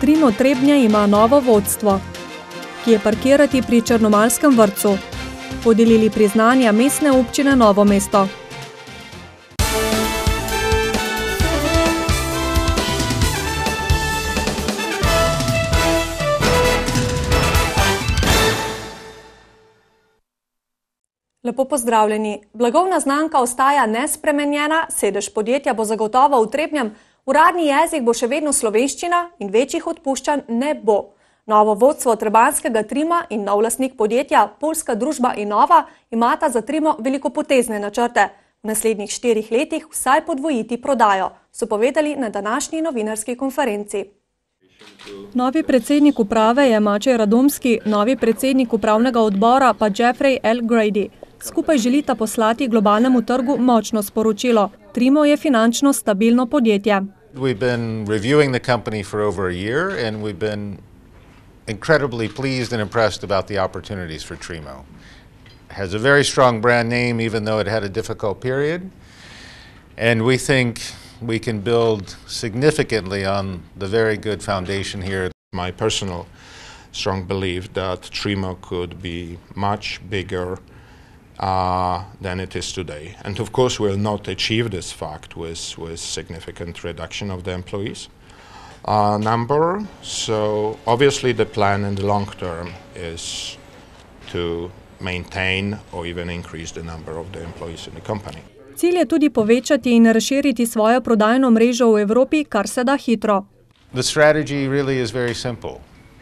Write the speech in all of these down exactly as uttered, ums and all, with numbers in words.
Trimo Trebnje ima novo vodstvo. Kje parkirati pri Črnomaljskem vrtcu? Podelili priznanja mestne občine Novo mesto. Lepo pozdravljeni. Blagovna znamka ostaja nespremenjena, sedež podjetja bo zagotovo v Trebnjem, uradni jezik bo še vedno slovenščina in večjih odpuščanj ne bo. Novo vodstvo trebanjskega Trima in nov lastnik podjetja, poljska družba Innova, imata za Trimo velikopotezne načrte. V naslednjih štirih letih vsaj podvojiti prodajo, so povedali na današnji novinarski konferenci. Novi predsednik uprave je Mačej Radomski, novi predsednik upravnega odbora pa Jeffrey L. Grady. Skupaj želita poslati globalnemu trgu močno sporočilo. Trimo je finančno stabilno podjetje. We've been reviewing the company for over a year and we've been incredibly pleased and impressed about the opportunities for Trimo. It has a very strong brand name even though it had a difficult period. And we think we can build significantly on the very good foundation here. My personal strong belief that Trimo could be much bigger uh, than it is today. And of course we'll not achieve this fact with, with significant reduction of the employees uh, number. So obviously the plan in the long term is to maintain or even increase the number of the employees in the company. Cilj je tudi povečati in razširiti svojo prodajno mrežo v Evropi, kar se da hitro. The strategy really is very simple.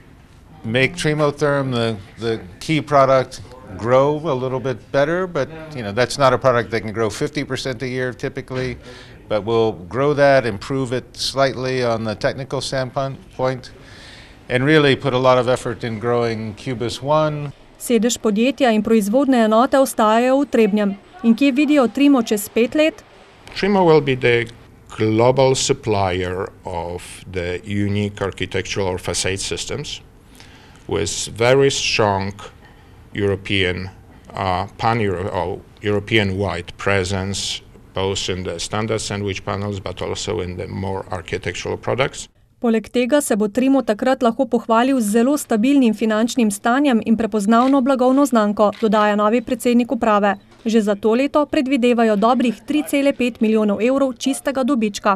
Make Trimotherm the, the key product grow a little bit better, but you know that's not a product that can grow fifty percent a year typically, but we'll grow that, improve it slightly on the technical standpoint, and really put a lot of effort in growing Cubus One. Sedež podjetja in proizvodne enote ostajajo v Trebnjem. In kje vidijo Trimo čez pet let? Trimo will be the global supplier of the unique architectural facade systems with very strong European, uh, pan-Euro or European-wide presence both in the standard sandwich panels but also in the more architectural products. Poleg tega se bo Trimo takrat lahko pohvalil z zelo stabilnim finančnim stanjem in prepoznavno blagovno znamko, dodaja novi predsednik uprave. Že za to leto predvidevajo dobrih tri cele pet milijonov evrov čistega dobička.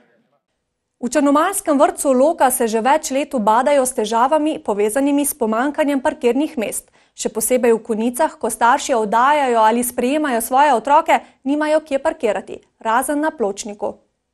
V Črnomaljskem vrtcu Loka se že več let ubadajo s težavami, povezanimi s pomanjkanjem parkirnih mest. Še posebej v Konjicah, ko starši oddajajo ali sprejemajo svoje otroke, nimajo kje parkirati, razen na pločniku.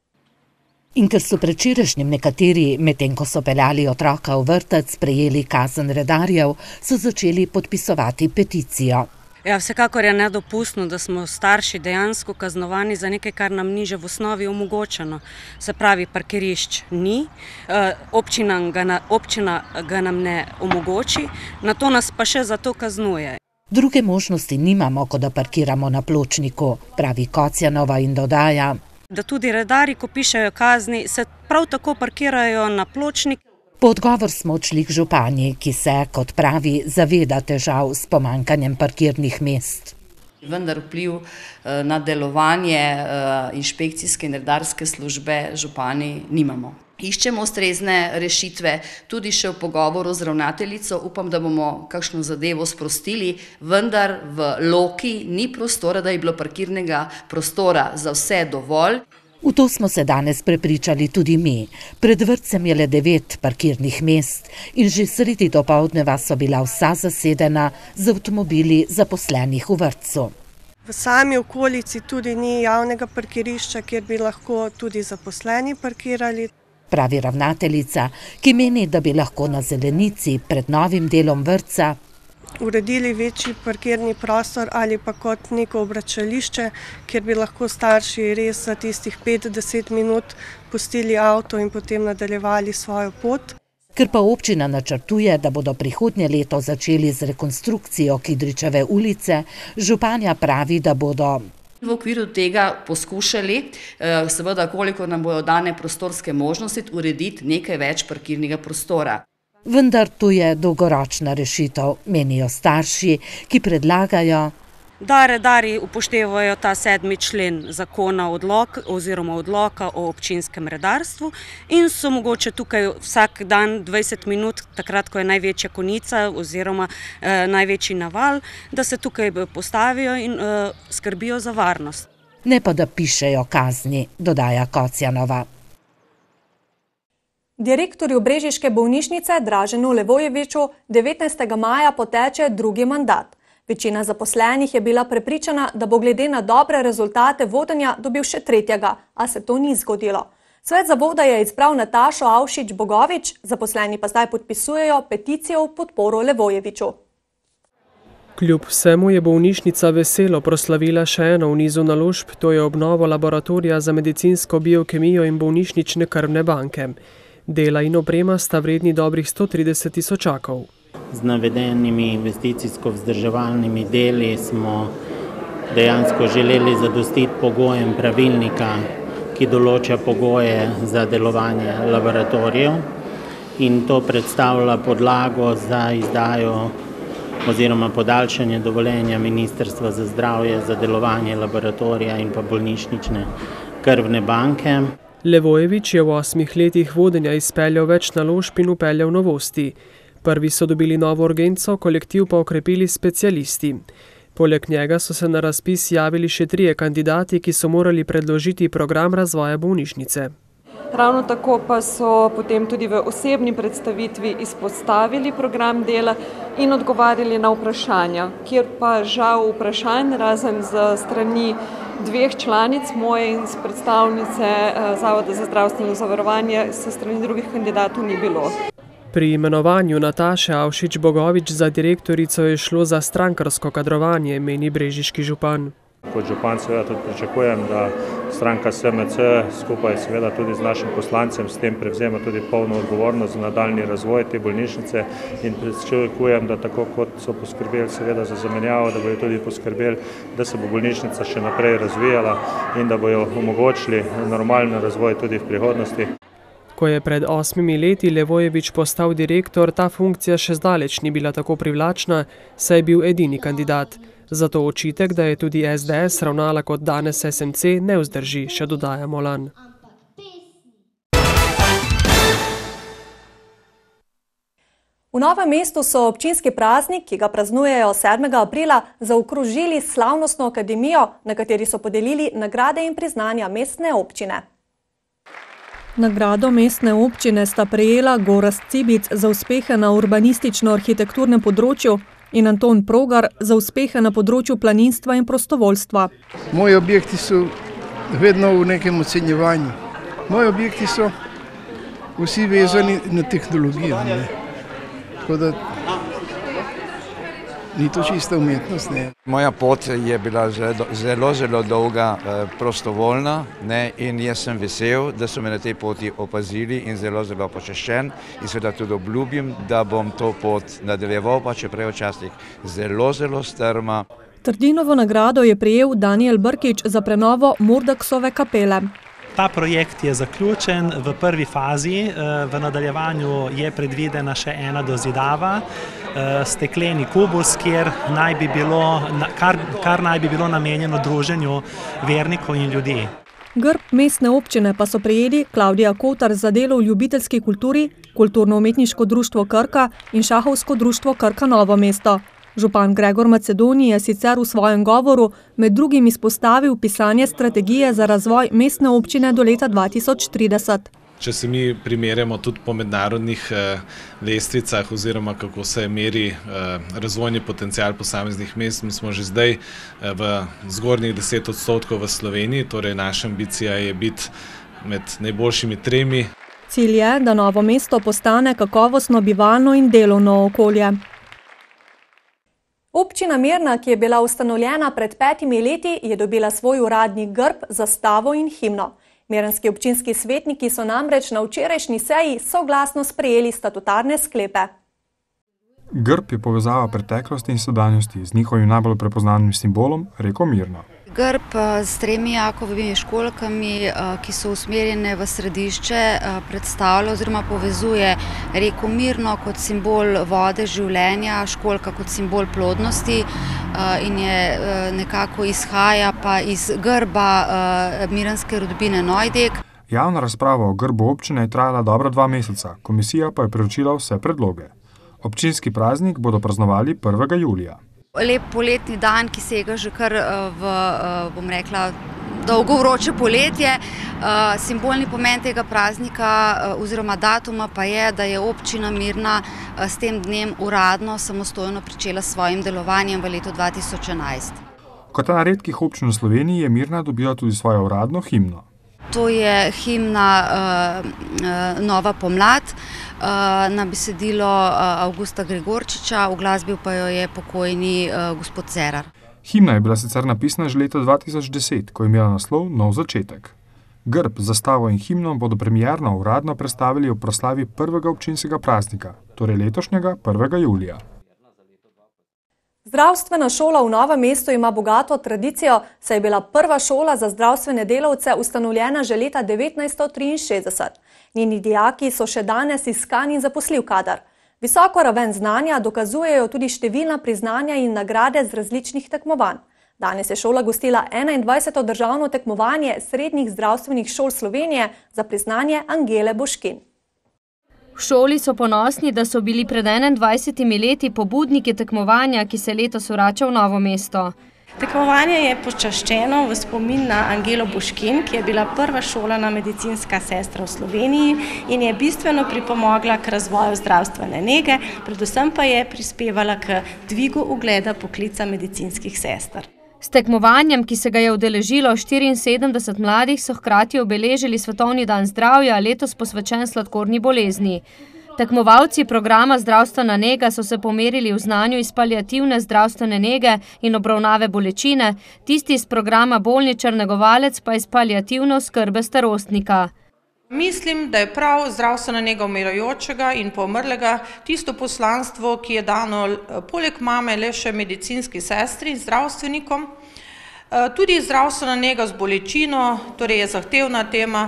In ker so predvčerajšnjim nekateri, medtem ko so peljali otroka v vrtec, prejeli kazen redarjev, so začeli podpisovati peticijo. Ja, vsekakor je nedopustno, da smo starši dejansko kaznovani za nekaj, kar nam ni že v osnovi omogočeno. Se pravi, parkirišč ni, občina ga, občina ga nam ne omogoči, na to nas pa še za to kaznuje. Druge možnosti nimamo, kot da parkiramo na pločniku, pravi Kocjanova in dodaja, da tudi redarji, ko pišejo kazni, se prav tako parkirajo na pločnik. Po odgovor smo odšli k županji, ki se, kot pravi, zaveda težav s pomanjkanjem parkirnih mest. Vendar vpliv na delovanje inšpekcijske in redarske službe župani nimamo. Iščemo ustrezne rešitve, tudi še v pogovoru z ravnateljico, upam, da bomo kakšno zadevo sprostili, vendar v Loki ni prostora, da je bilo parkirnega prostora za vse dovolj. V to smo se danes prepričali tudi mi. Pred vrtcem je le devet parkirnih mest in že sredi dopoldneva so bila vsa zasedena z avtomobili zaposlenih v vrtcu. V sami okolici tudi ni javnega parkirišča, kjer bi lahko tudi zaposleni parkirali. Pravi ravnateljica, ki meni, da bi lahko na zelenici pred novim delom vrtca uredili večji parkirni prostor ali pa kot neko obračališče, kjer bi lahko starši res za tistih pet do deset minut pustili avto in potem nadaljevali svojo pot. Ker pa občina načrtuje, da bodo prihodnje leto začeli z rekonstrukcijo Kidričeve ulice, županja pravi, da bodo v okviru tega poskušali, seveda koliko nam bodo dane prostorske možnosti, urediti nekaj več parkirnega prostora. Vendar to je dolgoročna rešitev, menijo starši, ki predlagajo, da redarji upoštevajo ta sedmi člen zakona odlok, oziroma odloka o občinskem redarstvu in so mogoče tukaj vsak dan dvajset minut, takrat, ko je največja konica oziroma eh, največji naval, da se tukaj postavijo in eh, skrbijo za varnost. Ne pa da pišejo kazni, dodaja Kocjanova. Direktorju brežiške bolnišnice Draženu Levojeviču devetnajstega maja poteče drugi mandat. Večina zaposlenih je bila prepričana, da bo glede na dobre rezultate vodenja dobil še tretjega, a se to ni zgodilo. Svet zavoda je izbral Natašo Avšič-Bogovič, zaposleni pa zdaj podpisujejo peticijo v podporo Levojeviču. Kljub vsemu je bolnišnica veselo proslavila še eno v nizu naložb, to je obnovo laboratorija za medicinsko biokemijo in bolnišnične krvne banke. Dela in oprema sta vredni dobrih sto trideset tisočakov. Z navedenimi investicijsko-vzdrževalnimi deli smo dejansko želeli zadostiti pogojem pravilnika, ki določa pogoje za delovanje laboratorijev, in to predstavlja podlago za izdajo oziroma podaljšanje dovoljenja Ministrstva za zdravje za delovanje laboratorija in pa bolnišnične krvne banke. Levojevič je v osmih letih vodenja izpeljal več naložb in upeljal novosti. Prvi so dobili novo urgenco, kolektiv pa okrepili specialisti. Poleg njega so se na razpis javili še trije kandidati, ki so morali predložiti program razvoja bolnišnice. Ravno tako pa so potem tudi v osebni predstavitvi izpostavili program dela in odgovarjali na vprašanja, kjer pa žal vprašanj, razen z strani dveh članic, moje in predstavnice Zavoda za zdravstveno zavarovanje, se strani drugih kandidatov ni bilo. Pri imenovanju Nataše Avšič-Bogovič za direktorico je šlo za strankarsko kadrovanje, meni brežiški župan. Kot župan seveda tudi pričakujem, da stranka S M C skupaj seveda tudi z našim poslancem s tem prevzema tudi polno odgovornost za nadaljnji razvoj te bolnišnice in pričakujem, da tako kot so poskrbeli seveda za zamenjavo, da bojo tudi poskrbeli, da se bo bolnišnica še naprej razvijala in da bojo omogočili normalen razvoj tudi v prihodnosti. Ko je pred osmimi leti Levojevič postal direktor, ta funkcija še zdaleč ni bila tako privlačna, saj je bil edini kandidat. Zato očitek, da je tudi S D S ravnala kot danes S M C, ne vzdrži, še dodaja Molan. V Novem mestu so občinski praznik, ki ga praznujejo sedmega aprila, zaokrožili s slavnostno akademijo, na kateri so podelili nagrade in priznanja mestne občine. Nagrado mestne občine sta prejela Gorazd Cibic za uspehe na urbanistično-arhitekturnem področju in Anton Progar za uspehe na področju planinstva in prostovoljstva. Moji objekti so vedno v nekem ocenjevanju. Moji objekti so vsi vezani na tehnologijo. Ne? Tako da ni to čista umetnost. Ne? Moja pot je bila zelo, zelo dolga, prostovoljna, ne? In jaz sem vesel, da so me na tej poti opazili in zelo, zelo počaščen in seveda tudi obljubim, da bom to pot nadaljeval, pa čeprav včasih zelo, zelo strma. Trdinovo nagrado je prejel Danijel Brkič za prenovo Murdaksove kapele. Ta projekt je zaključen v prvi fazi, v nadaljevanju je predvidena še ena dozidava, stekleni kubus, kjer naj bi bilo, kar, kar naj bi bilo namenjeno druženju vernikov in ljudi. Grb mestne občine pa so prejeli Klavdija Kotar za delo v ljubiteljski kulturi, Kulturno-umetniško društvo Krka in Šahovsko društvo Krka Novo mesto. Župan Gregor Macedoni je sicer v svojem govoru med drugim izpostavil pisanje strategije za razvoj mestne občine do leta dva tisoč trideset. Če se mi primerjamo tudi po mednarodnih eh, lestvicah oziroma kako se meri eh, razvojni potencial posameznih mest, mi smo že zdaj eh, v zgornjih deset odstotkov v Sloveniji, torej naša ambicija je biti med najboljšimi tremi. Cilj je, da Novo mesto postane kakovostno bivalno in delovno okolje. Občina Mirna, ki je bila ustanovljena pred petimi leti, je dobila svoj uradni grb, zastavo in himno. Mirnski občinski svetniki so namreč na včerajšnji seji soglasno sprejeli statutarne sklepe. Grb je povezava preteklosti in sedanjosti z njihovim najbolj prepoznanim simbolom, reko Mirna. Grb s tremi Jakovovimi školjkami, ki so usmerjene v središče, predstavlja oziroma povezuje reko Mirno kot simbol vode življenja, školjka kot simbol plodnosti in je nekako izhaja pa iz grba mirenske rodbine Nojdek. Javna razprava o grbu občine je trajala dobra dva meseca, komisija pa je preučila vse predloge. Občinski praznik bodo praznovali prvega julija. Lep poletni dan, ki sega že kar v, bom rekla, dolgo vroče poletje. Simbolni pomen tega praznika oziroma datuma pa je, da je občina Mirna s tem dnem uradno samostojno pričela s svojim delovanjem v letu dva tisoč enajst. Kot ena redkih občin v Sloveniji je Mirna dobila tudi svojo uradno himno. To je himna uh, Nova pomlad uh, na besedilo uh, Avgusta Gregorčiča, uglasbil pa jo je pokojni uh, gospod Cerar. Himna je bila sicer napisana že leta dva tisoč deset, ko je imela naslov Nov začetek. Grb, zastavo in himno bodo premierno uradno predstavili v proslavi prvega občinskega praznika, torej letošnjega prvega julija. Zdravstvena šola v Novem mestu ima bogato tradicijo, saj je bila prva šola za zdravstvene delavce ustanovljena že leta devetnajststo triinšestdeset. Njeni dijaki so še danes iskan in zaposljiv kader. Visoko raven znanja dokazujejo tudi številna priznanja in nagrade z različnih tekmovanj. Danes je šola gostila enaindvajseto državno tekmovanje srednjih zdravstvenih šol Slovenije za priznanje Angele Boškin. V šoli so ponosni, da so bili pred enaindvajsetimi leti pobudniki tekmovanja, ki se letos vrača v Novo mesto. Tekmovanje je počaščeno v spomin na Angelo Boškin, ki je bila prva šolana medicinska sestra v Sloveniji in je bistveno pripomogla k razvoju zdravstvene nege, predvsem pa je prispevala k dvigu ugleda poklica medicinskih sester. S tekmovanjem, ki se ga je udeležilo štiriinsedemdeset mladih, so hkrati obeležili Svetovni dan zdravja, letos posvečen sladkorni bolezni. Tekmovalci programa Zdravstvena nega so se pomerili v znanju iz paliativne zdravstvene nege in obravnave bolečine, tisti iz programa Bolničar negovalec pa iz paliativne oskrbe starostnika. Mislim, da je prav zdravstvena nega umirajočega in pomrlega tisto poslanstvo, ki je dano poleg mame le še medicinski sestri in zdravstvenikom. Tudi zdravstvena nega z bolečino, torej je zahtevna tema,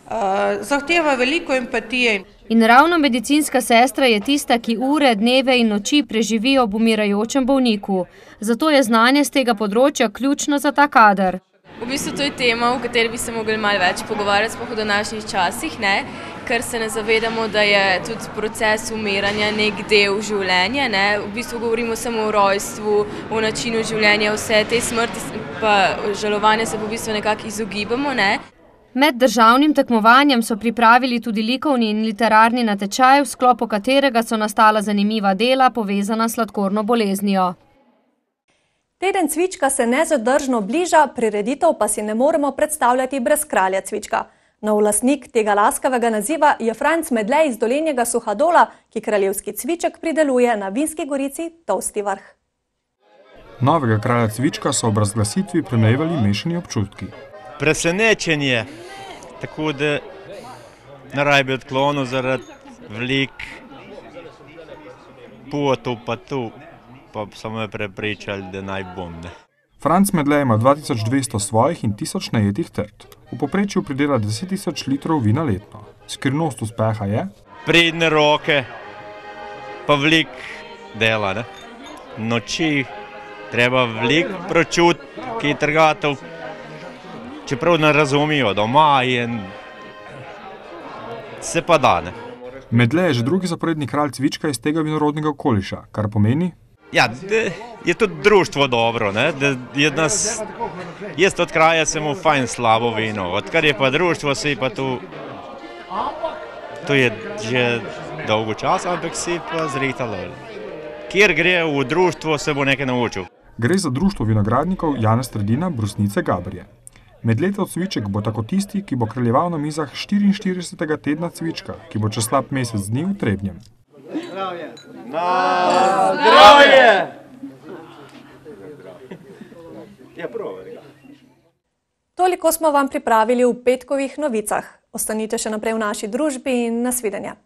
zahteva veliko empatije. In ravno medicinska sestra je tista, ki ure, dneve in noči preživi ob umirajočem bolniku. Zato je znanje z tega področja ključno za ta kader. V bistvu to je tema, o kateri bi se mogli malo več pogovarjati, sploh v današnjih časih, ne? Ker se ne zavedamo, da je tudi proces umiranja nek del življenja. Ne? V bistvu govorimo samo o rojstvu, o načinu življenja, vse te smrti pa žalovanja se v bistvu nekako izogibamo. Ne? Med državnim tekmovanjem so pripravili tudi likovni in literarni natečaj, v sklopu katerega so nastala zanimiva dela povezana s sladkorno boleznijo. Teden cvička se nezadržno bliža, prireditev pa si ne moremo predstavljati brez kralja cvička. Nov lastnik tega laskavega naziva je Franc Medlej iz Dolenjega Suhadola, ki kraljevski cviček prideluje na Vinski gorici Tolsti vrh. Novega kralja cvička so ob razglasitvi premlevali mešani občutki. Presenečenje, tako da naraj bi odklonil zaradi velik potov pa tu. Pa samo je prepričali, da naj bom. Ne. Franc Medlej ima dva tisoč dvesto svojih in tisoč najetih trt. V povprečju pridela deset tisoč litrov vina letno. Skrivnost uspeha je? Pridne roke, pa velik dela. Ne. Noči treba velik pročut, ki je trgatov, čeprav ne razumijo doma in se pa da. Ne. Medlej je že drugi zaporedni kralj cvička iz tega vinorodnega okoliša, kar pomeni, ja, je tudi društvo dobro, ne? Da je nas, jaz od kraja sem v fajn slabo vino, odkar je pa društvo, si pa tu, tu je že dolgo časa, ampak si pa zritalo. Kjer gre v društvo, se bo nekaj naučil. Gre za društvo vinogradnikov Janez Trdina, Brusnice Gabrije. Medletov cviček bo tako tisti, ki bo kraljeval na mizah štiriinštiridesetega tedna cvička, ki bo čez slab mesec dni v Trebnjem. Zdravje! Na zdravje! Toliko smo vam pripravili v petkovih novicah. Ostanite še naprej v naši družbi in nasvidenja.